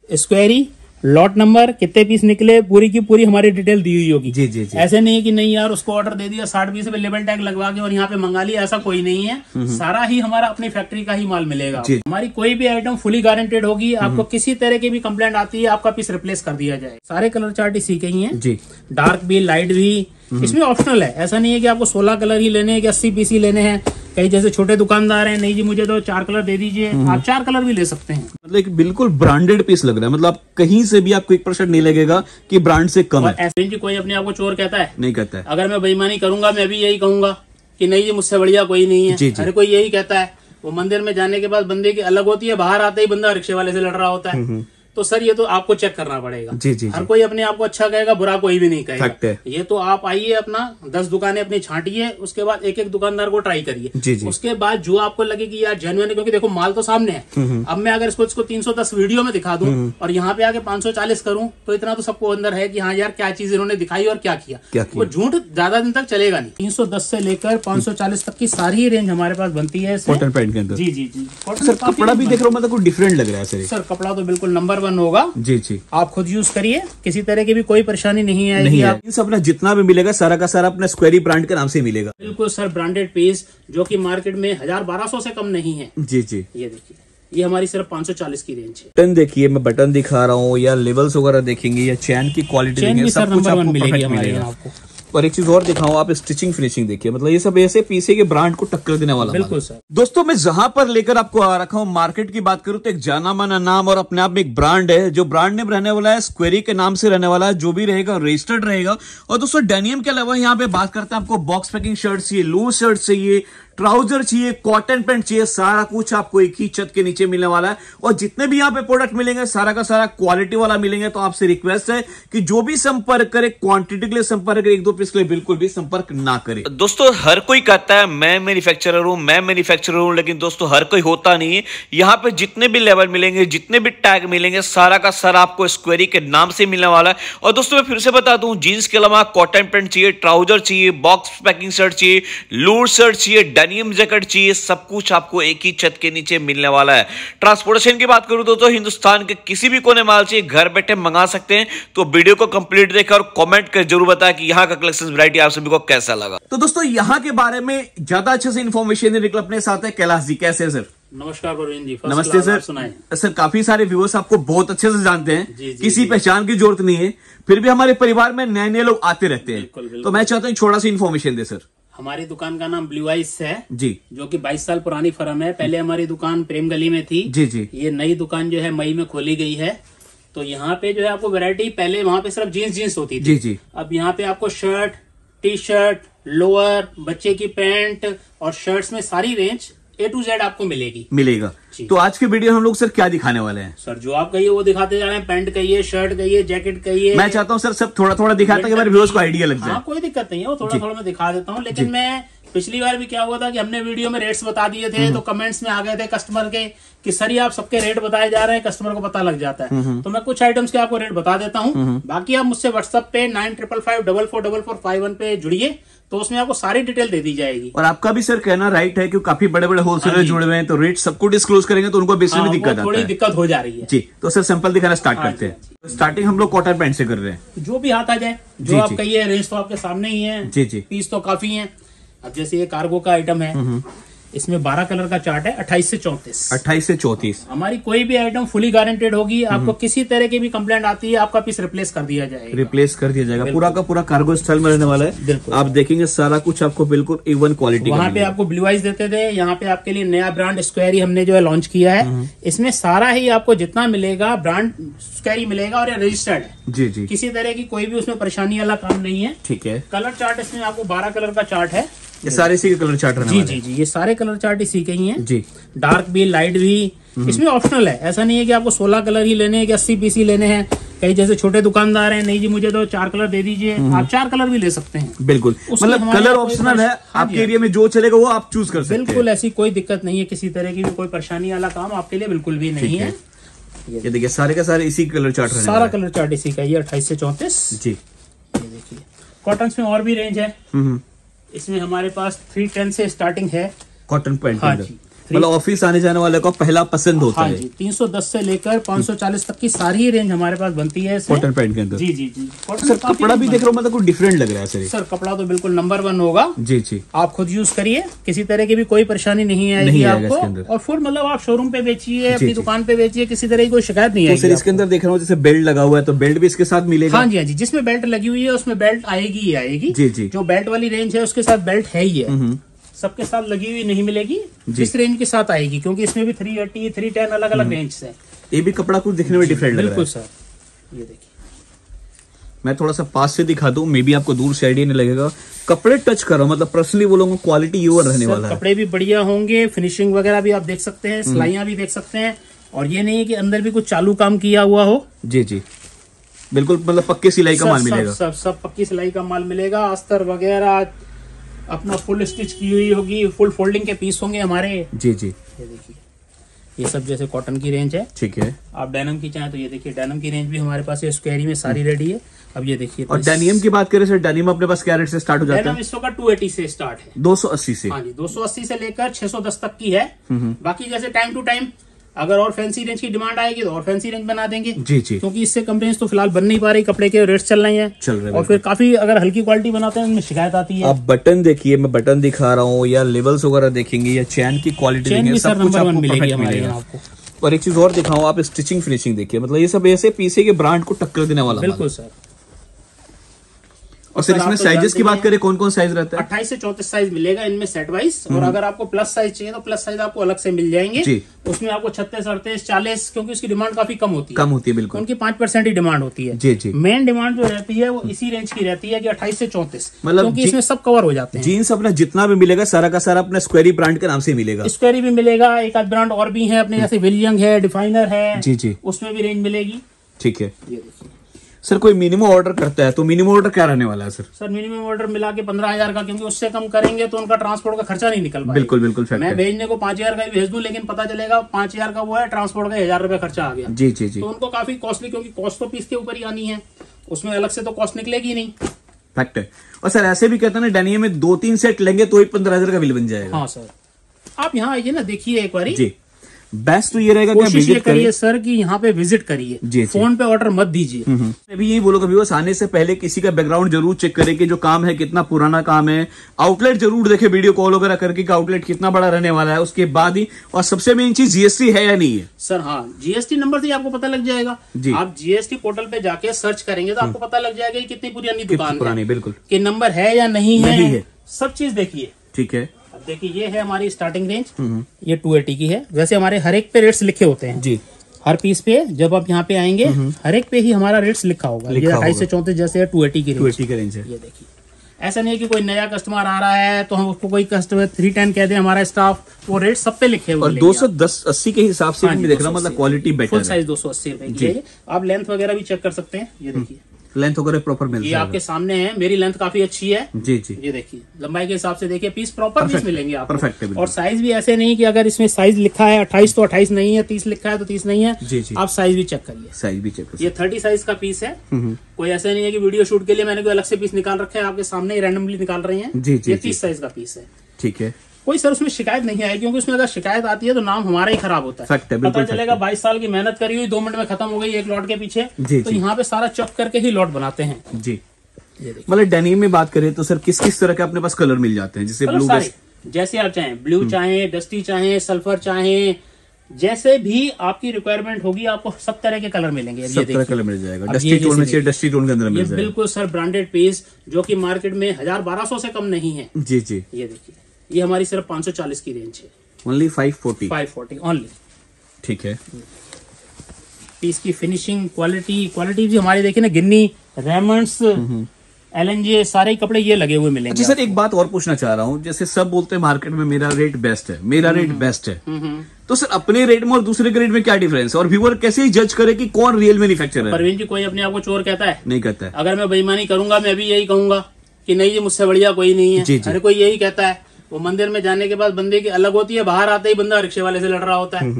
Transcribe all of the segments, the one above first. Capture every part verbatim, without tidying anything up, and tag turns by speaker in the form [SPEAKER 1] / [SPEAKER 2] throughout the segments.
[SPEAKER 1] स्क्वायरी, lot number, कितने piece निकले, पूरी की पूरी हमारी डिटेल दी हुई होगी।
[SPEAKER 2] जी जी जी।
[SPEAKER 1] ऐसे नहीं है कि नहीं यार उसको ऑर्डर दे दिया साठ पीस पे लेबल टैग लगवा के और यहाँ पे मंगा लिया, ऐसा कोई नहीं है। सारा ही हमारा अपनी फैक्ट्री का ही माल मिलेगा। हमारी कोई भी आइटम फुली गारंटेड होगी। आपको किसी तरह की भी कंप्लेंट आती है, आपका पीस रिप्लेस कर दिया जाए। सारे कलर चार्ट इसी के ही है जी, डार्क भी लाइट भी, इसमें ऑप्शनल है। ऐसा नहीं है कि आपको सोलह कलर ही लेने हैं कि अस्सी पीस ही लेने हैं। कई जैसे छोटे दुकानदार हैं, नहीं जी मुझे तो चार कलर दे दीजिए, आप चार कलर भी ले सकते हैं।
[SPEAKER 2] मतलब एक बिल्कुल ब्रांडेड पीस लग रहा है, मतलब आप कहीं से भी आपको एक परसेंट नहीं लगेगा कि ब्रांड से कम है।
[SPEAKER 1] ऐसे जी कोई अपने आप को चोर कहता है?
[SPEAKER 2] नहीं कहता है।
[SPEAKER 1] अगर मैं बेईमानी करूंगा मैं भी यही कहूंगा कि नहीं जी मुझसे बढ़िया कोई नहीं है। अरे कोई यही कहता है। वो मंदिर में जाने के बाद बंदे की अलग होती है, बाहर आते ही बंदा रिक्शे वाले से लड़ रहा होता है। तो सर ये तो आपको चेक करना पड़ेगा। जी जी हर कोई अपने आप को अच्छा कहेगा, बुरा कोई भी नहीं कहेगा। ये तो आप आइए अपना दस दुकानें अपनी छांटिए, उसके बाद एक एक दुकानदार को ट्राई करिए। उसके बाद जो आपको लगे कि यार जेन्युइन है, क्योंकि देखो माल तो सामने है। अब मैं अगर इसको इसको तीन सौ दस वीडियो में दिखा दूं और यहाँ पे आके पाँच सौ चालीस करूं तो इतना तो सबको अंदर है कि हाँ यार क्या चीज इन्होंने दिखाई और क्या किया, क्या किया? वो झूठ ज्यादा दिन तक चलेगा नहीं। तीन सौ दस से लेकर पाँच सौ चालीस तक की सारी रेंज हमारे पास बनती है कॉटन पैंट के अंदर। जी जी जी।
[SPEAKER 2] सर कपड़ा भी देख रहा हूँ, मतलब कुछ डिफरेंट लग रहा है सर।
[SPEAKER 1] सर कपड़ा तो बिल्कुल नंबर वन होगा। जी जी आप खुद यूज करिए, किसी तरह की भी कोई परेशानी नहीं आएगी। नहीं आप
[SPEAKER 2] है। अपना जितना भी मिलेगा सारा का सारा अपना स्क्वायरी ब्रांड के नाम से मिलेगा।
[SPEAKER 1] बिल्कुल सर, ब्रांडेड पीस जो कि मार्केट में हजार बारह सौ से कम नहीं है। जी जी ये देखिए, ये हमारी सिर्फ पाँच सौ चालीस की रेंज है।
[SPEAKER 2] बटन देखिए, मैं बटन दिखा रहा हूँ या लेवल्स वगैरह देखेंगे या चैन की क्वालिटी देखेंगे, सब कुछ आपको मिलेगी हमारे यहाँ आपको। और एक चीज और दिखाऊं, आप स्टिचिंग फिनिशिंग देखिए, मतलब ये सब ऐसे पीसे के ब्रांड को टक्कर देने वाला।
[SPEAKER 1] बिल्कुल सर।
[SPEAKER 2] दोस्तों मैं जहां पर लेकर आपको आ रखा हूं, मार्केट की बात करूं तो एक जाना माना नाम और अपने आप में एक ब्रांड है। जो ब्रांड नेम रहने वाला है स्क्वायरी के नाम से रहने वाला है, जो भी रहेगा रजिस्टर्ड रहेगा। और दोस्तों डेनियम के अलावा यहाँ पे बात करते हैं, आपको बॉक्स पैकिंग शर्ट चाहिए, लूज शर्ट चाहिए, ट्राउजर चाहिए, कॉटन पैंट चाहिए, सारा कुछ आपको एक ही छत के नीचे मिलने वाला है। और जितने भी यहाँ पे प्रोडक्ट मिलेंगे सारा का सारा क्वालिटी वाला मिलेंगे। तो आपसे रिक्वेस्ट है कि जो भी संपर्क करे, क्वांटिटी के लिए संपर्क करे, एक दो पीस के लिए बिल्कुल भी संपर्क ना करे।
[SPEAKER 3] दोस्तों हर कोई कहता है मैं मैन्युफैक्चरर हूं, मैं मैन्युफैक्चरर हूं, लेकिन दोस्तों हर कोई होता नहीं है। यहाँ पे जितने भी लेवल मिलेंगे, जितने भी टैग मिलेंगे, सारा का सारा आपको स्क्वायरी के नाम से मिलने वाला है। और दोस्तों मैं फिर से बता दूं, जीन्स के अलावा कॉटन पैंट चाहिए, ट्राउजर चाहिए, बॉक्स पैकिंग शर्ट चाहिए, लूज शर्ट चाहिए, डेनियम जैकेट चाहिए, सब कुछ आपको एक ही छत के नीचे मिलने वाला है। ट्रांसपोर्टेशन की बात करूं दोस्तों, हिंदुस्तान के किसी भी कोने माल चाहिए, घर बैठे मंगा सकते हैं। तो वीडियो को कंप्लीट देखकर और कमेंट कर जरूर बताएं कि यहाँ का कलेक्शन वैरायटी आप सभी को कैसा लगा।
[SPEAKER 2] तो दोस्तों यहाँ के बारे में ज्यादा अच्छे से इन्फॉर्मेशन निकल अपने साथ है कैलाश जी। कैसे है सर?
[SPEAKER 1] नमस्कार प्रवीण जी।
[SPEAKER 2] नमस्ते सर। सर काफी सारे व्यूअर्स आपको बहुत अच्छे से जानते हैं, जी, जी, किसी जी, पहचान की जरूरत नहीं है, फिर भी हमारे परिवार में नए नए लोग आते रहते हैं। बिल्कुल, बिल्कुल। तो मैं चाहता हूँ थोड़ा सा इन्फॉर्मेशन दे सर।
[SPEAKER 1] हमारी दुकान का नाम ब्लू आइस है
[SPEAKER 2] जी, जो
[SPEAKER 1] कि बाईस साल पुरानी फर्म है। पहले हमारी दुकान प्रेम गली में थी। जी जी ये नई दुकान जो है मई में खोली गई है। तो यहाँ पे जो है आपको वैरायटी, पहले वहाँ पे सिर्फ जीन्स जीन्स होती थी। जी जी अब यहाँ पे आपको शर्ट, टी शर्ट, लोअर, बच्चे की पैंट और शर्ट्स में सारी रेंज ए टू जेड आपको मिलेगी
[SPEAKER 2] मिलेगा। तो आज के वीडियो हम लोग सर क्या दिखाने वाले हैं?
[SPEAKER 1] सर जो आप कहिए वो दिखाते जा रहे हैं। पैंट कहिए, शर्ट कहिए, जैकेट कहिए।
[SPEAKER 2] मैं चाहता हूँ सर सब थोड़ा थोड़ा दिखाता कि हमारे व्यूअर्स को आइडिया लग जाए।
[SPEAKER 1] हाँ कोई दिक्कत नहीं है, वो थोड़ा थोड़ा मैं दिखा देता हूँ। लेकिन मैं पिछली बार भी क्या हुआ था कि हमने वीडियो में रेट्स बता दिए थे, तो कमेंट्स में आ गए थे कस्टमर के कि सर ये आप सबके रेट बताए जा रहे हैं, कस्टमर को पता लग जाता है। तो मैं कुछ आइटम्स के आपको रेट बता देता हूँ। बाकी आप मुझसे व्हाट्सएप पे nine triple five double four double four five one पे जुड़िए, तो उसमें आपको सारी डिटेल दे दी जाएगी।
[SPEAKER 2] और आपका भी सर कहना राइट है कि काफी बड़े बड़े होलसेलर जुड़े हुए हैं, तो रेट सबको डिस्क्लोज करेंगे तो उनको बेचने में दिक्कत आता है,
[SPEAKER 1] थोड़ी दिक्कत हो जा रही है।
[SPEAKER 2] जी तो सर सैंपल दिखाना स्टार्ट करते हैं। स्टार्टिंग हम लोग कॉटन पैंट से कर रहे हैं,
[SPEAKER 1] जो भी हाथ आ जाए, जो आप कहिए। रेंज तो आपके सामने ही है। जी जी पीस तो काफी है। अब जैसे ये कार्गो का आइटम है, इसमें बारह कलर का चार्ट है, अट्ठाईस से चौंतीस
[SPEAKER 2] अट्ठाईस से चौंतीस
[SPEAKER 1] हमारी कोई भी आइटम फुली गारंटेड होगी। आपको किसी तरह की भी कंप्लेंट आती है, आपका पीस रिप्लेस कर दिया जाएगा।
[SPEAKER 2] रिप्लेस कर दिया जाएगा, पूरा का पूरा कार्गो स्टाइल में रहने वाला है। आप देखेंगे सारा कुछ आपको बिल्कुल इवन क्वालिटी।
[SPEAKER 1] वहाँ पे आपको ब्लू आइस देते थे, यहाँ पे आपके लिए नया ब्रांड स्क्वायरी हमने जो है लॉन्च किया है। इसमें सारा ही आपको जितना मिलेगा ब्रांड स्क्वायरी मिलेगा और ये रजिस्टर्ड है। जी जी किसी तरह की कोई भी उसमें परेशानी वाला काम नहीं है। ठीक है। कलर चार्ट इसमें आपको बारह कलर का चार्ट है।
[SPEAKER 2] ये सारे इसी के कलर चार्ट रहने
[SPEAKER 1] जी
[SPEAKER 2] वाले
[SPEAKER 1] जी जी ये सारे कलर चार्ट इसी के ही हैं। जी डार्क भी लाइट भी, इसमें ऑप्शनल है। ऐसा नहीं है कि आपको सोलह कलर ही लेने हैं कि अस्सी पीस ही लेने हैं। कई जैसे छोटे दुकानदार हैं, नहीं जी मुझे तो चार कलर दे दीजिए, आप चार कलर भी ले सकते हैं। बिल्कुल, मतलब कलर ऑप्शनल है, आपके एरिया में जो चलेगा वो आप चूज कर सकते हैं। बिल्कुल ऐसी कोई दिक्कत नहीं है, किसी तरह की भी कोई परेशानी वाला काम आपके लिए बिल्कुल भी नहीं है।
[SPEAKER 2] ये देखिए सारे का सारे इसी कलर चार्ट है,
[SPEAKER 1] सारा कलर चार्ट इसी का। ये अट्ठाईस से चौंतीस जी ये देखिए। कॉटन में और भी रेंज है। इसमें हमारे पास थ्री टेन से स्टार्टिंग है
[SPEAKER 2] कॉटन पैंट।
[SPEAKER 1] हाँ जी
[SPEAKER 2] मतलब ऑफिस आने जाने वाले को पहला पसंद होता
[SPEAKER 1] हाँ
[SPEAKER 2] है।
[SPEAKER 1] जी, तीन सौ दस से लेकर पाँच सौ चालीस तक की सारी रेंज हमारे पास बनती है
[SPEAKER 2] कॉटन पैंट के अंदर।
[SPEAKER 1] जी जी जी।
[SPEAKER 2] सर कपड़ा भी देख रहा हूँ मतलब कुछ डिफरेंट लग रहा है सर।
[SPEAKER 1] सर कपड़ा तो बिल्कुल नंबर वन होगा।
[SPEAKER 2] जी जी।
[SPEAKER 1] आप खुद यूज करिए, किसी तरह की भी कोई परेशानी नहीं आएगी आपको। और फिर मतलब आप शोरूम पे बेचिए, अपनी दुकान पे बेचिए, किसी तरह की कोई शिकायत नहीं आएगी।
[SPEAKER 2] सर इसके अंदर देख रहा हूँ जैसे बेल्ट लगा हुआ है, तो बेल्ट भी इसके साथ मिलेगा?
[SPEAKER 1] हाँ जी हाँ जी, जिसमें बेल्ट लगी हुई है उसमें बेल्ट आएगी ही आएगी।
[SPEAKER 2] जी जी।
[SPEAKER 1] जो बेल्ट वाली रेंज है उसके साथ बेल्ट है ही है, सबके साथ लगी हुई नहीं मिलेगी, जिस रेंज के साथ आएगी, क्योंकि इसमें भी थ्री एटी थ्री टेन अलग अलग रेंज है।
[SPEAKER 2] ये भी कपड़ा कुछ दिखने में डिफरेंट लग रहा है।
[SPEAKER 1] बिल्कुल सर, ये देखिए
[SPEAKER 2] मैं थोड़ा सा पास से दिखा दूं, मे बी आपको दूर से आइडिया नहीं लगेगा। कपड़े टच करो, मतलब पर्सनली बोलूंगा क्वालिटी यूर रहने वाला है।
[SPEAKER 1] कपड़े भी बढ़िया होंगे, फिनिशिंग वगैरह भी आप देख सकते हैं, सिलाइयां भी देख सकते हैं, और ये नहीं है कि अंदर भी कुछ चालू काम किया हुआ हो।
[SPEAKER 2] जी जी, बिल्कुल मतलब पक्के सिलाई का माल मिलेगा।
[SPEAKER 1] सब सब पक्की सिलाई का माल मिलेगा, अस्तर वगैरह अपना फुल स्टिच की हुई होगी, फुल फोल्डिंग के पीस होंगे हमारे।
[SPEAKER 2] जी जी।
[SPEAKER 1] ये देखिए, ये सब जैसे कॉटन की रेंज है।
[SPEAKER 2] ठीक है।
[SPEAKER 1] आप डेनिम की चाहें तो ये देखिए, डेनिम की रेंज भी हमारे पास स्क्वेरी में सारी रेडी है। अब ये देखिए,
[SPEAKER 2] और डेनिम की बात करें सर, डेनिम अपने पास क्या रेट से स्टार्ट हो जाता है?
[SPEAKER 1] डेनिम इसका टू एटी से स्टार्ट है।
[SPEAKER 2] दो सौ अस्सी से?
[SPEAKER 1] हाँ जी, दो सौ अस्सी से लेकर छह सौ दस तक की है। बाकी जैसे टाइम टू टाइम अगर और फैंसी रेंज की डिमांड आएगी तो और फैंसी रेंज बना देंगे।
[SPEAKER 2] जी जी।
[SPEAKER 1] क्योंकि इससे कम रेंज तो फिलहाल बन नहीं पा रही, कपड़े के रेट्स चल रहे हैं
[SPEAKER 2] चल रहे हैं।
[SPEAKER 1] और फिर काफी अगर हल्की क्वालिटी बनाते हैं उनमें शिकायत आती है।
[SPEAKER 2] आप बटन देखिए, मैं बटन दिखा रहा हूँ, या लेवल्स वगैरह देखेंगे, या चैन की क्वालिटी देखेंगे, सब कुछ आपको
[SPEAKER 1] मिलेगी
[SPEAKER 2] परफेक्ट
[SPEAKER 1] हमारे
[SPEAKER 2] मिलेगा।
[SPEAKER 1] आपको।
[SPEAKER 2] और एक चीज और दिखाऊं, आप स्टिचिंग फिनिशिंग देखिए, मतलब ये सब ऐसे पीसे के ब्रांड को टक्कर देने वाला।
[SPEAKER 1] बिल्कुल सर।
[SPEAKER 2] और सर इसमें साइजेस की बात करें, कौन कौन साइज रहता है?
[SPEAKER 1] अट्ठाईस से चौंतीस साइज मिलेगा इनमें सेट वाइज, और अगर आपको प्लस साइज चाहिए तो प्लस साइज आपको अलग से मिल जाएंगे जी। उसमें आपको छत्तीस अड़तीस चालीस, क्योंकि उसकी डिमांड काफी कम होती है।
[SPEAKER 2] कम होती है बिल्कुल,
[SPEAKER 1] उनकी पांच परसेंट ही डिमांड होती है। जी जी। मेन डिमांड जो रहती है वो इसी रेंज की रहती है कि अट्ठाईस से चौंतीस, मतलब क्योंकि इसमें सब कवर हो जाते हैं।
[SPEAKER 2] जीन्स अपना जितना भी मिलेगा सारा का सारा अपना स्क्वेरी ब्रांड के नाम से मिलेगा।
[SPEAKER 1] स्क्वेरी भी मिलेगा, एक आध ब्रांड और भी है अपने, जैसे विलियंग है, डिफाइनर है।
[SPEAKER 2] जी जी,
[SPEAKER 1] उसमें भी रेंज मिलेगी।
[SPEAKER 2] ठीक है। ये देखिए सर, कोई मिनिमम ऑर्डर करता है तो मिनिमम ऑर्डर क्या रहने वाला है सर?
[SPEAKER 1] सर मिनिमम ऑर्डर मिला के पंद्रह हजार का, क्योंकि उससे कम करेंगे तो उनका ट्रांसपोर्ट का खर्चा नहीं निकल पाएगा।
[SPEAKER 2] बिल्कुल बिल्कुल।
[SPEAKER 1] मैं भेजने को पांच हजार का भी भेज दूं, लेकिन पता चलेगा पांच हजार का वो है, ट्रांसपोर्ट का हजार रुपए खर्चा आ गया।
[SPEAKER 2] जी जी जी।
[SPEAKER 1] तो उनको काफी कॉस्टली, क्योंकि कॉस्ट तो पीस के ऊपर ही आनी है, उसमें अलग से तो कॉस्ट निकलेगी नहीं।
[SPEAKER 2] फैक्ट है। और सर ऐसे भी कहते हैं ना, डेनिम में दो तीन सेट लेंगे तो ही पंद्रह हजार का बिल बन जाएगा।
[SPEAKER 1] हाँ सर, आप यहाँ आइए ना, देखिए एक बार जी।
[SPEAKER 2] बेस्ट तो ये रहेगा,
[SPEAKER 1] कोशिश ये करिए सर कि यहाँ पे विजिट करिए, फोन पे ऑर्डर मत दीजिए।
[SPEAKER 2] मैं भी यही बोलूंगा, व्यूअर्स आने से पहले किसी का बैकग्राउंड जरूर चेक करें कि जो काम है कितना पुराना काम है। आउटलेट जरूर देखे, वीडियो कॉल वगैरह करके कि आउटलेट कितना बड़ा रहने वाला है, उसके बाद ही। और सबसे मेन चीज जीएसटी है या नहीं है
[SPEAKER 1] सर? हाँ, जीएसटी नंबर से आपको पता लग जाएगा जी। आप जीएसटी पोर्टल पे जाके सर्च करेंगे तो आपको पता लग जाएगा कितनी पुरानी दुकान
[SPEAKER 2] पुरानी, बिल्कुल,
[SPEAKER 1] कि नंबर है या नहीं है, सब चीज देखिए।
[SPEAKER 2] ठीक है।
[SPEAKER 1] देखिए ये है हमारी स्टार्टिंग रेंज, ये टू एटी की है। वैसे हमारे हर एक पे रेट्स लिखे होते हैं जी, हर पीस पे। जब आप यहाँ पे आएंगे हर एक पे ही हमारा रेट्स लिखा होगा। ये अट्ठाईस से चौंतीस जैसे टू एटी की रेंज है। ये देखिए, ऐसा नहीं है कि कोई नया कस्टमर आ रहा है तो हम उसको कोई कस्टमर थ्री टेन कह दे हमारा स्टाफ, वो रेट सब पे लिखे हुए।
[SPEAKER 2] और दो सौ दस अस्सी के हिसाब से देख रहा हूँ, मतलब क्वालिटी बेटर है।
[SPEAKER 1] फुल साइज दो सौ अस्सी रुपए की है। आप लेंथ वगैरह भी चेक कर सकते हैं। ये देखिए,
[SPEAKER 2] लेंथ वगैरह प्रॉपर मिलता है।
[SPEAKER 1] ये आपके सामने है, मेरी लेंथ काफी अच्छी है। जी जी। ये देखिए, लंबाई के हिसाब से देखिए, पीस प्रॉपर पीस मिलेंगे आपको। परफेक्ट है। और साइज भी ऐसे नहीं कि अगर इसमें साइज लिखा है अट्ठाईस तो अट्ठाईस नहीं है, तीस लिखा है तो तीस नहीं है। जी जी। आप साइज भी चेक करिए, साइज भी चेक करिए। ये थर्टी साइज का पीस है। कोई ऐसा नहीं है कि वीडियो शूट के लिए मैंने कोई अलग से पीस निकाल रखा है, आपके सामने रैंडमली निकाल रहे हैं। जी जी। ये तीस साइज का पीस है। ठीक है। कोई सर उसमें शिकायत नहीं आएगी, क्योंकि उसमें अगर शिकायत आती है तो नाम हमारा ही खराब होता है। है पता चलेगा बाईस साल की मेहनत करी हुई दो मिनट में खत्म हो गई एक लॉट के पीछे। जी, तो यहाँ पे सारा चेक करके ही लॉट बनाते हैं जी। मतलब डेनिम में बात करें तो सर किस किस तरह के अपने पास कलर मिल जाते हैं? जैसे ब्लू, जैसे आप चाहें, ब्लू चाहें, डस्टी चाहें, सल्फर चाहें, जैसे भी आपकी रिक्वायरमेंट होगी आपको सब तरह के कलर मिलेंगे। सब तरह कलर मिल जाएगा। डस्टी टोन में चाहिए, डस्टी टोन के अंदर मिल जाएगा। बिल्कुल सर, ब्रांडेड पीस जो कि मार्केट में हजार बारह सौ से कम नहीं है। जी जी। ये देखिए, ये हमारी सिर्फ पाँच सौ चालीस की रेंज है। Only five forty five forty only. ठीक है। पीस की फिनिशिंग, क्वालिटी क्वालिटी भी हमारी देखिए ना, गिन्नी, रेमंड्स, एलएनजे, सारे कपड़े ये लगे हुए मिलेंगे। अच्छा सर, एक बात और पूछना चाह रहा हूँ, जैसे सब बोलते हैं मार्केट में मेरा रेट बेस्ट है, मेरा रेट बेस्ट है, तो सर अपने रेट में और दूसरे के रेट में क्या डिफरेंस है? और व्यूअर कैसे ही जज करे कि कौन रियल मैन्युफैक्चरर है? परवीन जी, कोई अपने आप को चोर कहता है? नहीं कहता है। अगर मैं बेईमानी करूंगा मैं भी यही कहूंगा कि नहीं, ये मुझसे बढ़िया कोई नहीं है। अरे कोई यही कहता है। वो मंदिर में जाने के बाद बंदे की अलग होती है, बाहर आते ही बंदा रिक्शे वाले से लड़ रहा होता है।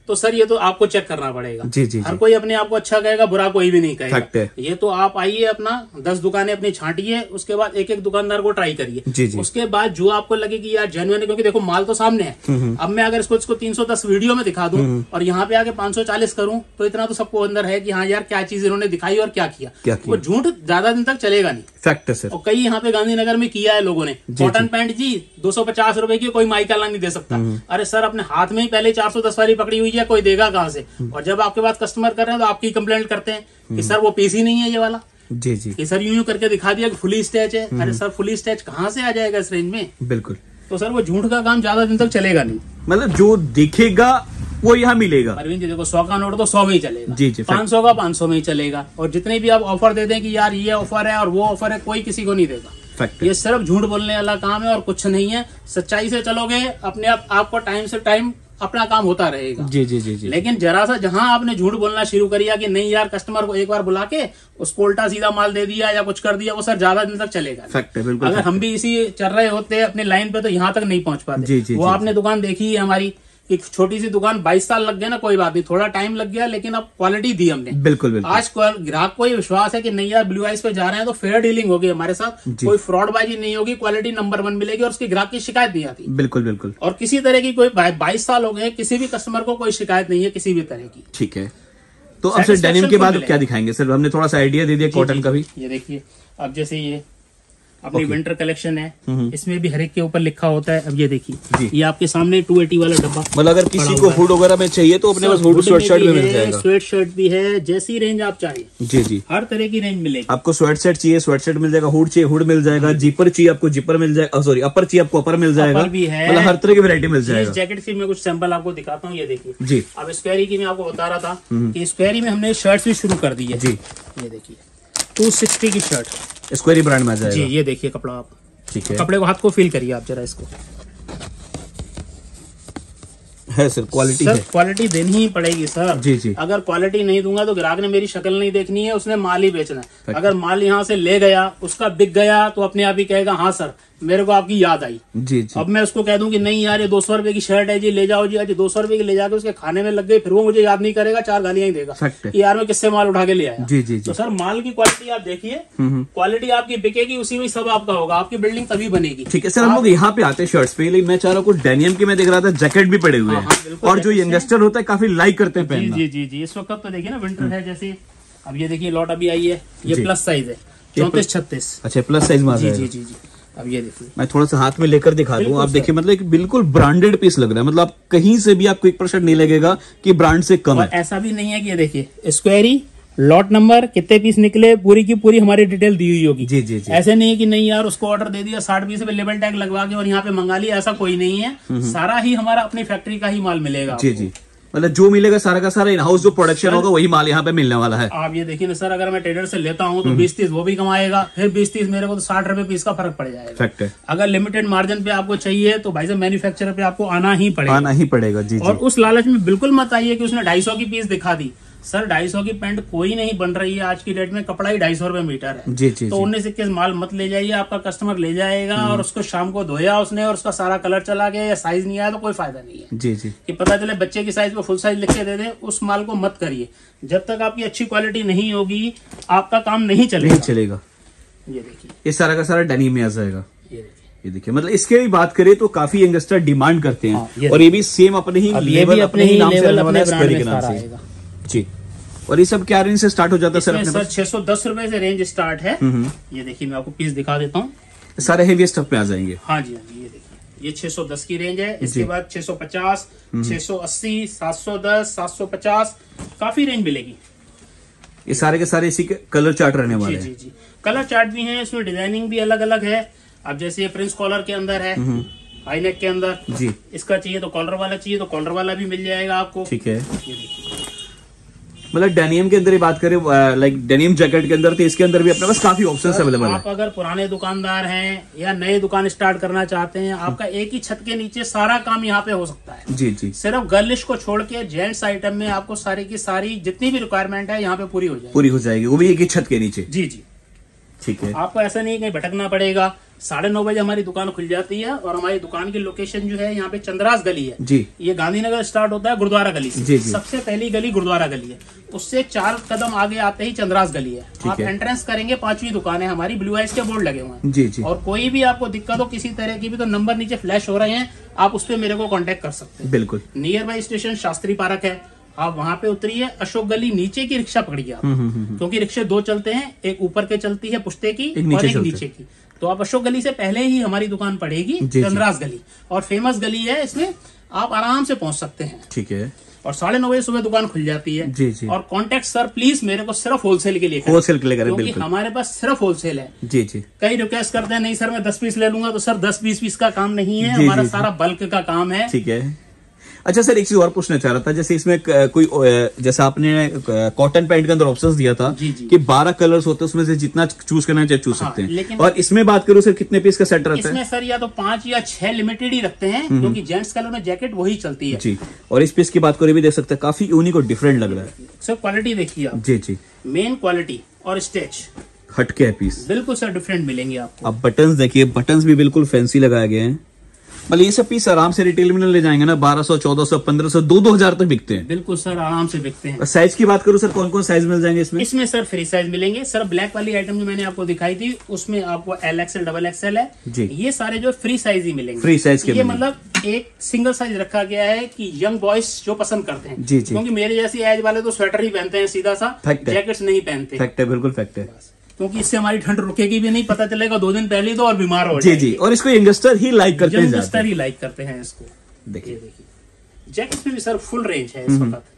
[SPEAKER 1] तो सर ये तो आपको चेक करना पड़ेगा।
[SPEAKER 2] जी जी
[SPEAKER 1] हर कोई अपने आप को अच्छा कहेगा, बुरा कोई भी नहीं कहेगा।
[SPEAKER 2] है।
[SPEAKER 1] ये तो आप आइए, अपना दस दुकानें अपनी छांटिए, उसके बाद एक एक दुकानदार को ट्राई करिए, उसके बाद जो आपको लगे कि यार जेन्युइन है, क्योंकि देखो माल तो सामने है। अब मैं अगर इसको इसको तीन सौ दस वीडियो में दिखा दूं और यहाँ पे आके पाँच सौ चालीस करूं, तो इतना तो सबको अंदर है कि हाँ यार क्या चीज इन्होंने दिखाई और क्या किया, क्या किया? वो झूठ ज्यादा दिन तक चलेगा नहीं।
[SPEAKER 2] फैक्ट है सर।
[SPEAKER 1] और कई यहाँ पे गांधीनगर में किया है लोगों ने, कॉटन पैंट जी दो सौ पचास रुपए की, कोई माइकाला नहीं दे सकता। अरे सर अपने हाथ में ही पहले चार सौ दस वाली पकड़ी हुई है, कोई देगा कहाँ से? और जब आपके पास कस्टमर कर रहे हैं तो आपकी कंप्लेंट करते हैं कि सर वो पीस ही नहीं है ये वाला।
[SPEAKER 2] जी जी,
[SPEAKER 1] कि सर यूं यूं करके दिखा दिया कि फुली स्टैच है। अरे सर फुली स्टैच कहाँ से आ जाएगा इस रेंज में?
[SPEAKER 2] बिल्कुल।
[SPEAKER 1] तो सर वो झूठ का काम ज्यादा दिन तक चलेगा नहीं।
[SPEAKER 2] मतलब जो दिखेगा वो यहाँ मिलेगा।
[SPEAKER 1] अरविंद जी देखो, सौ का नोट तो सौ में ही चलेगा,
[SPEAKER 2] जी जी,
[SPEAKER 1] पाँच सौ का पाँच सौ में ही चलेगा। और जितने भी आप ऑफर दे दें कि यार ये ऑफर है और वो ऑफर है, कोई किसी को नहीं देगा। ये सिर्फ झूठ बोलने वाला काम है और कुछ नहीं है। सच्चाई से चलोगे, अपने आप आपको टाइम से टाइम अपना काम होता रहेगा।
[SPEAKER 2] जी जी जी जी।
[SPEAKER 1] लेकिन जरा सा जहां आपने झूठ बोलना शुरू करिया कि नहीं यार, कस्टमर को एक बार बुला के उसको उल्टा सीधा माल दे दिया या कुछ कर दिया, वो सर ज्यादा दिन तक चलेगा।
[SPEAKER 2] फैक्ट है, बिल्कुल।
[SPEAKER 1] अगर हम भी इसी चल रहे होते अपने लाइन पे तो यहाँ तक नहीं पहुंच पाते।
[SPEAKER 2] जी जी,
[SPEAKER 1] वो आपने दुकान देखी है हमारी, एक छोटी सी दुकान, बाईस साल लग गए ना, कोई बात नहीं, थोड़ा टाइम लग गया, लेकिन अब क्वालिटी दी हमने।
[SPEAKER 2] बिल्कुल बिल्कुल।
[SPEAKER 1] आज ग्राहक को ये विश्वास है कि नहीं यार, ब्लू आइस पे जा रहे हैं तो फेयर डीलिंग होगी हमारे साथ, कोई फ्रॉडबाजी नहीं होगी, क्वालिटी नंबर वन मिलेगी और उसकी ग्राहक की शिकायत नहीं आती।
[SPEAKER 2] बिल्कुल बिल्कुल।
[SPEAKER 1] और किसी तरह की कोई बाईस साल हो गए, किसी भी कस्टमर को कोई शिकायत नहीं है किसी भी तरह की।
[SPEAKER 2] ठीक है, तो अब सर डेनिम के बाद क्या दिखाएंगे सर? हमने थोड़ा सा आइडिया दे दिया कॉटन का भी।
[SPEAKER 1] ये देखिए, अब जैसे ये अपनी विंटर कलेक्शन है, इसमें भी हर एक के ऊपर लिखा होता है। अब ये देखिए, ये आपके सामने टू एटी वाला डब्बा,
[SPEAKER 2] मतलब अगर किसी को हुड वगैरह में चाहिए तो अपने पास हुड स्वेट शर्ट भी मिल जाएगा,
[SPEAKER 1] स्वेट शर्ट भी है, जैसी रेंज आप चाहिए।
[SPEAKER 2] जी जी,
[SPEAKER 1] हर तरह की रेंज मिलेगी।
[SPEAKER 2] आपको स्वेट शर्ट चाहिए स्वेट शर्ट मिल जाएगा, हुड चाहिए हुड मिल जाएगा, जीपर चाहिए आपको जीपर मिल जाएगा, सॉरी अपर चाहिए आपको अपर मिल जाएगा,
[SPEAKER 1] भी है,
[SPEAKER 2] मतलब हर तरह की वैरायटी मिल जाएगा।
[SPEAKER 1] जैकेट की मैं कुछ सैंपल आपको दिखाता हूँ। ये देखिए
[SPEAKER 2] जी,
[SPEAKER 1] अब स्क्वेरी की मैं आपको बता रहा था कि स्क्वेरी में हमने शर्ट्स भी शुरू कर दी है। जी, ये देखिए टू सिक्सटी की शर्ट
[SPEAKER 2] स्क्वेरी ब्रांड में आ जाएगा।
[SPEAKER 1] जी, ये देखिए कपड़ा, आप
[SPEAKER 2] ठीक है,
[SPEAKER 1] कपड़े को हाथ को फील करिए आप जरा, इसको
[SPEAKER 2] है सर, क्वालिटी है,
[SPEAKER 1] क्वालिटी देनी ही पड़ेगी सर।
[SPEAKER 2] जी जी,
[SPEAKER 1] अगर क्वालिटी नहीं दूंगा तो ग्राहक ने मेरी शक्ल नहीं देखनी है, उसने माल ही बेचना है। अगर माल यहाँ से ले गया, उसका बिक गया, तो अपने आप ही कहेगा हाँ सर मेरे को आपकी याद आई।
[SPEAKER 2] जी जी,
[SPEAKER 1] अब मैं उसको कह दूं कि नहीं यार ये दो सौ रुपए की शर्ट है जी, ले जाओ जी, आज दो सौ रुपए की ले जाके उसके खाने में लग गई, फिर वो मुझे याद नहीं करेगा, चार गालियां ही देगा कि यार मैं किससे माल उठा के ले आया।
[SPEAKER 2] जी जी,
[SPEAKER 1] तो सर माल की क्वालिटी आप देखिए, क्वालिटी आपकी बिकेगी, उसी में सब आपका होगा, आपकी बिल्डिंग तभी बनेगी।
[SPEAKER 2] ठीक है सर, हम लोग यहाँ पे आते हैं शर्ट्स पे, लेकिन मैं चाह रहा हूँ कुछ डेनियम के, मैं देख रहा था जैकेट भी पड़े हुए हैं और जो यंगस्टर होता है काफी लाइक करते हैं पहनना।
[SPEAKER 1] जी जी जी, इस वक्त तो देखिए ना विंटर है जैसे, अब ये देखिए लॉट अभी आई है, ये प्लस साइज है, चौंतीस छत्तीस।
[SPEAKER 2] अच्छा, प्लस साइज में।
[SPEAKER 1] जी जी जी जी, अब ये देखिए
[SPEAKER 2] मैं थोड़ा सा हाथ में लेकर दिखा दूं, आप देखिए, मतलब एक बिल्कुल ब्रांडेड पीस लग रहा है, मतलब आप कहीं से भी आपको एक परसेंट नहीं लगेगा कि ब्रांड से कम है।
[SPEAKER 1] ऐसा भी नहीं है कि ये देखिए स्क्वेरी, लॉट नंबर, कितने पीस निकले, पूरी की पूरी हमारी डिटेल दी हुई होगी।
[SPEAKER 2] जी जी जी,
[SPEAKER 1] ऐसे नहीं है कि नहीं यार उसको ऑर्डर दे दिया साठ पीस पे लेबल टैग लगवा के और यहाँ पे मंगा लिया, ऐसा कोई नहीं है। सारा ही हमारा अपनी फैक्ट्री का ही माल मिलेगा।
[SPEAKER 2] जी जी, मतलब जो मिलेगा सारा का सारा इन हाउस जो प्रोडक्शन होगा वही माल यहाँ पे मिलने वाला है।
[SPEAKER 1] आप ये देखिए ना सर, अगर मैं ट्रेडर से लेता हूँ तो बीस तीस वो भी कमाएगा, फिर बीस तीस मेरे को तो साठ रुपए पीस का फर्क पड़ जाएगा।
[SPEAKER 2] फैक्ट है। अगर
[SPEAKER 1] लिमिटेड मार्जिन पे आपको चाहिए तो भाई साहब मैन्युफैक्चरर पे आपको आना ही पड़ेगा,
[SPEAKER 2] आना ही पड़ेगा। जी,
[SPEAKER 1] और उस लालच में बिल्कुल मत आइए कि उसने ढाई सौ की पीस दिखा दी। सर ढाई सौ की पैंट कोई नहीं बन रही है आज की डेट में, कपड़ा ही ढाई सौ रुपए मीटर है।
[SPEAKER 2] जी जी,
[SPEAKER 1] तो उन्नीस इक्कीस माल मत ले जाइए, आपका कस्टमर ले जाएगा और उसको शाम को धोया उसने और उसका सारा कलर चला गया या साइज नहीं आया तो कोई फायदा नहीं है। जी जी, कि पता चले बच्चे की साइज पे फुल साइज लिख के दे दे, उस माल को मत करिए। जब तक आपकी अच्छी क्वालिटी नहीं होगी आपका काम नहीं चलेगा।
[SPEAKER 2] नहीं चलेगा।
[SPEAKER 1] ये देखिए,
[SPEAKER 2] ये सारा का सारा डेनिम में आ जाएगा। ये देखिए, मतलब इसके भी बात करें तो काफी यंगस्टर डिमांड करते हैं। हाँ, ये और ये भी सेम अपने ही लेवल, अपने ही नाम से अपने ब्रांड के नाम से। जी, और ये सब क्या रेंज से स्टार्ट हो जाता है सर? अपने
[SPEAKER 1] सर छह सौ दस रुपए से रेंज स्टार्ट है। ये देखिए मैं आपको पीस दिखा देता हूँ,
[SPEAKER 2] सारे हेवी स्टफ में आ जाएंगे।
[SPEAKER 1] हाँ जी हाँ जी, ये देखिए ये छह सौ दस की रेंज है, इसके बाद छह सौ पचास, छह सौ अस्सी, सात सौ दस, सात सौ पचास, काफी रेंज मिलेगी।
[SPEAKER 2] ये सारे के सारे इसी के कलर चार्ट रहने वाले हैं।
[SPEAKER 1] जी जी, कलर चार्ट भी है, इसमें डिजाइनिंग भी अलग अलग है। अब जैसे ये प्रिंस कॉलर के अंदर है, हाई नेक के अंदर जी, इसका चाहिए तो कॉलर वाला चाहिए तो कॉलर वाला भी मिल जाएगा आपको। ठीक है,
[SPEAKER 2] मतलब डेनियम के अंदर ही बात करें, लाइक डेनियम जैकेट के अंदर, तो इसके अंदर भी अपने पास काफी ऑप्शंस अवेलेबल है।
[SPEAKER 1] आप अगर पुराने दुकानदार हैं या नए दुकान स्टार्ट करना चाहते हैं, आपका एक ही छत के नीचे सारा काम यहाँ पे हो सकता है। जी जी, सिर्फ गर्लिश को छोड़ के जेंट्स आइटम में आपको सारी की सारी जितनी भी रिक्वायरमेंट है यहाँ पे पूरी हो जाएगी।
[SPEAKER 2] पूरी हो जाएगी, वो भी एक ही छत के नीचे।
[SPEAKER 1] जी जी,
[SPEAKER 2] ठीक है,
[SPEAKER 1] आपको ऐसा नहीं कहीं भटकना पड़ेगा। साढ़े नौ बजे हमारी दुकान खुल जाती है और हमारी दुकान की लोकेशन जो है यहाँ पे चंद्रास गली है
[SPEAKER 2] जी।
[SPEAKER 1] ये गांधीनगर स्टार्ट होता है गुरुद्वारा गली से
[SPEAKER 2] जी जी।
[SPEAKER 1] सबसे पहली गली गुरुद्वारा गली है, उससे चार कदम आगे आते ही चंद्रास गली है। आप एंट्रेंस करेंगे, पांचवी दुकान है हमारी, ब्लू आइस के बोर्ड लगे हुए हैं
[SPEAKER 2] जी जी।
[SPEAKER 1] और कोई भी आपको दिक्कत हो किसी तरह की भी तो नंबर नीचे फ्लैश हो रहे हैं, आप उस पर मेरे को कॉन्टेक्ट कर सकते हैं।
[SPEAKER 2] बिल्कुल।
[SPEAKER 1] Near by station Shastri Park है, आप वहाँ पे उतरिए, अशोक गली नीचे की रिक्शा पकड़िए आप, क्योंकि रिक्शे दो चलते हैं, एक ऊपर के चलती है पुश्ते की और एक नीचे की। तो आप अशोक गली से पहले ही हमारी दुकान पड़ेगी चंद्रास गली, और फेमस गली है, इसमें आप आराम से पहुंच सकते हैं।
[SPEAKER 2] ठीक है।
[SPEAKER 1] और साढ़े नौ बजे सुबह दुकान खुल जाती है
[SPEAKER 2] जी जी।
[SPEAKER 1] और कांटेक्ट सर प्लीज मेरे को सिर्फ होलसेल के लिए करें,
[SPEAKER 2] होलसेल के लिए करें,
[SPEAKER 1] क्योंकि हमारे पास सिर्फ होलसेल है
[SPEAKER 2] जी जी।
[SPEAKER 1] कई रिक्वेस्ट करते हैं नहीं सर मैं दस पीस ले लूंगा, तो सर दस बीस पीस का काम नहीं है, हमारा सारा बल्क का काम है।
[SPEAKER 2] ठीक है। अच्छा सर, एक चीज और पूछना चाह रहा था, जैसे इसमें कोई जैसे आपने कॉटन पैंट के अंदर ऑप्शंस दिया था जी जी। कि बारह कलर्स होते हैं, उसमें से जितना चूज करना चाहिए चूज हाँ, सकते हैं, और इसमें बात करूं सर कितने पीस का सेट रहता है?
[SPEAKER 1] इसमें सर या तो पांच या छह लिमिटेड ही रखते हैं, क्योंकि जेंट्स कलर में जैकेट वही चलती है
[SPEAKER 2] जी। और इस पीस की बात करें भी देख सकते हैं, काफी यूनिक और डिफरेंट लग रहा है
[SPEAKER 1] सर। क्वालिटी देखिए आप
[SPEAKER 2] जी जी,
[SPEAKER 1] मेन क्वालिटी और स्टेच
[SPEAKER 2] हटके है पीस,
[SPEAKER 1] बिल्कुल सर डिफरेंट मिलेंगे आपको।
[SPEAKER 2] अब बटन्स देखिए, बटन्स भी बिल्कुल फैंसी लगाए गए हैं, मतलब ये सब पीस आराम से रिटेल में ले जाएंगे ना, बारह सौ चौदह सौ पंद्रह सौ दो दो हजार तक बिकते हैं।
[SPEAKER 1] बिल्कुल सर आराम से बिकते हैं।
[SPEAKER 2] साइज की बात करूं सर, कौन कौन साइज मिल जाएंगे इसमें?
[SPEAKER 1] इसमें सर फ्री साइज मिलेंगे सर। ब्लैक वाली आइटम जो मैंने आपको दिखाई थी उसमें आपको एल एक्सएल डबल एक्सएल है जी। ये सारे जो फ्री साइज ही मिलेंगे,
[SPEAKER 2] फ्री साइज के।
[SPEAKER 1] ये मतलब एक सिंगल साइज रखा गया है कि यंग बॉयज जो पसंद करते हैं जी जी। क्योंकि मेरे जैसी एज वाले तो स्वेटर ही पहनते हैं सीधा सा, जैकेट्स नहीं पहनते।
[SPEAKER 2] फैक्ट है, बिल्कुल फैक्ट है,
[SPEAKER 1] क्योंकि इससे हमारी ठंड रुकेगी भी नहीं, पता चलेगा दो दिन पहले तो और बीमार हो
[SPEAKER 2] जी जी। और इसको यंगस्टर ही लाइक करते हैं,
[SPEAKER 1] यंगस्टर ही लाइक करते हैं इसको। देखिए देखिए जैकेट में भी सर फुल रेंज है इस वक्त,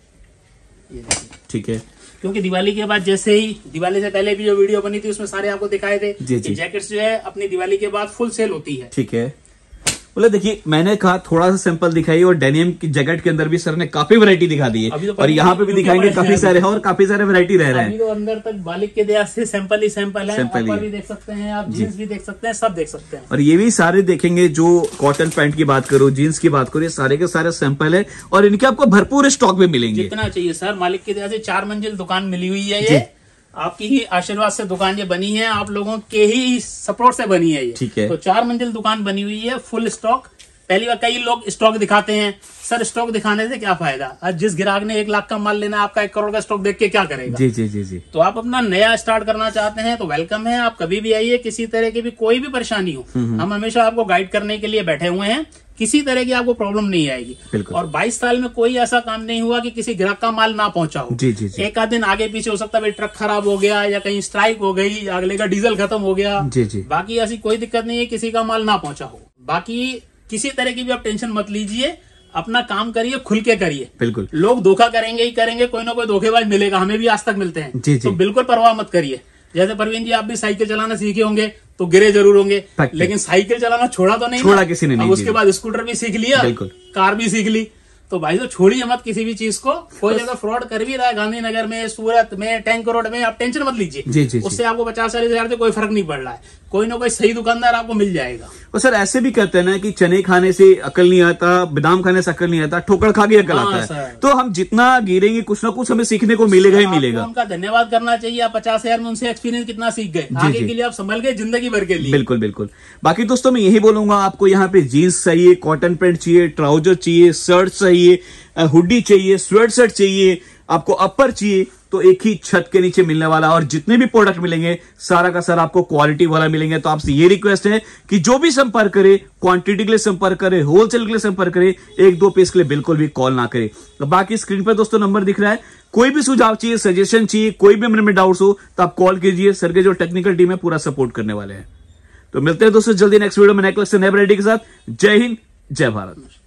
[SPEAKER 1] ये देखिए ठीक है। क्योंकि दिवाली के बाद जैसे ही दिवाली से पहले भी जो वीडियो बनी थी उसमें सारे आपको दिखाए थे कि जैकेट्स जो है अपनी दिवाली के बाद फुल सेल होती है।
[SPEAKER 2] ठीक है। बोले देखिए, मैंने कहा थोड़ा सा सैंपल दिखाई, और डेनियम की जैकेट के अंदर भी सर ने काफी वैरायटी दिखा दी है, तो और यहाँ पे भी दिखाएंगे काफी सारे, और काफी सारे वैरायटी रह रहे हैं।
[SPEAKER 1] अभी तो अंदर तक बालिक के देश से सैंपल ही सैंपल है, ऊपर भी देख सकते हैं आप, जीन्स भी देख सकते हैं, सब देख सकते हैं।
[SPEAKER 2] और ये भी सारे देखेंगे, जो कॉटन पैंट की बात करो, जीन्स की बात करो, ये सारे के सारे सैंपल है, और इनके आपको भरपूर स्टॉक में मिलेंगे,
[SPEAKER 1] जितना चाहिए सर। मालिक के देश से चार मंजिल दुकान मिली हुई है, ये आपकी ही आशीर्वाद से दुकान ये बनी है, आप लोगों के ही सपोर्ट से बनी है ये।
[SPEAKER 2] ठीक है।
[SPEAKER 1] तो चार मंजिल दुकान बनी हुई है, फुल स्टॉक। पहली बार कई लोग स्टॉक दिखाते हैं, सर स्टॉक दिखाने से क्या फायदा? आज जिस ग्राहक ने एक लाख का माल लेना है, आपका एक करोड़ का स्टॉक देख के क्या करेगा? जी जी जी जी। तो आप अपना नया स्टार्ट करना चाहते हैं तो वेलकम है, आप कभी भी आइए। किसी तरह की भी कोई भी परेशानी हो, हम हमेशा आपको गाइड करने के लिए बैठे हुए हैं, किसी तरह की आपको प्रॉब्लम नहीं आएगी। और बाईस साल में कोई ऐसा काम नहीं हुआ कि किसी ग्राहक का माल ना पहुंचा हो। जी जी जी। एक आध दिन आगे पीछे हो सकता है, ट्रक खराब हो गया या कहीं स्ट्राइक हो गई, अगले का डीजल खत्म हो गया जी जी। बाकी ऐसी कोई दिक्कत नहीं है किसी का माल ना पहुंचा हो। बाकी किसी तरह की भी आप टेंशन मत लीजिए, अपना काम करिए, खुल के करिए। बिल्कुल। लोग धोखा करेंगे ही करेंगे, कोई ना कोई धोखेबाज मिलेगा, हमें भी आज तक मिलते हैं जी जी। तो बिल्कुल परवाह मत करिए। जैसे परवीन जी आप भी साइकिल चलाना सीखे होंगे तो गिरे जरूर होंगे, लेकिन साइकिल चलाना छोड़ा तो नहीं, छोड़ा किसी ने नहीं। उसके बाद स्कूटर भी सीख लिया, कार भी सीख ली, तो भाई तो छोड़िए मत किसी भी चीज को। कोई जगह फ्रॉड कर भी रहा है, गांधीनगर में, सूरत में, टैंक रोड में, आप टेंशन मत लीजिए, उससे आपको पचास चालीस हजार से कोई फर्क नहीं पड़ रहा है। कोई ना कोई सही दुकानदार आपको मिल जाएगा।
[SPEAKER 2] और सर ऐसे भी कहते हैं ना कि चने खाने से अकल नहीं आता, बादाम खाने से अकल नहीं आता, ठोकर खा के अकल आता है। तो हम जितना गिरेंगे कुछ ना कुछ हमें सीखने को मिलेगा ही मिलेगा।
[SPEAKER 1] उनका धन्यवाद करना चाहिए, आप पचास हजार में उनसे एक्सपीरियंस कितना सीख गए, आगे के लिए आप संभल गए जिंदगी भर के लिए।
[SPEAKER 2] बिल्कुल बिल्कुल। बाकी दोस्तों मैं यही बोलूंगा, आपको यहाँ पे जीन्स चाहिए, कॉटन पैंट चाहिए, ट्राउजर चाहिए, शर्ट चाहिए, हुडी चाहिए, स्वेट शर्ट चाहिए, आपको अपर चाहिए, तो एक ही छत के नीचे मिलने वाला, और जितने भी प्रोडक्ट मिलेंगे सारा का सारा आपको क्वालिटी वाला मिलेंगे। तो आपसे ये रिक्वेस्ट है कि जो भी संपर्क करे, क्वांटिटी के लिए संपर्क करे, होलसेल के लिए संपर्क करे, एक दो पीस के लिए बिल्कुल भी कॉल ना करे। तो बाकी स्क्रीन पर दोस्तों नंबर दिख रहा है, कोई भी सुझाव चाहिए, सजेशन चाहिए, कोई भी मन में डाउट्स हो तो आप कॉल कीजिए, सर के जो टेक्निकल टीम है पूरा सपोर्ट करने वाले हैं। तो मिलते हैं दोस्तों जल्दी नेक्स्ट वीडियो में नए कलेक्शन नए वैरायटी के साथ। जय हिंद, जय भारत।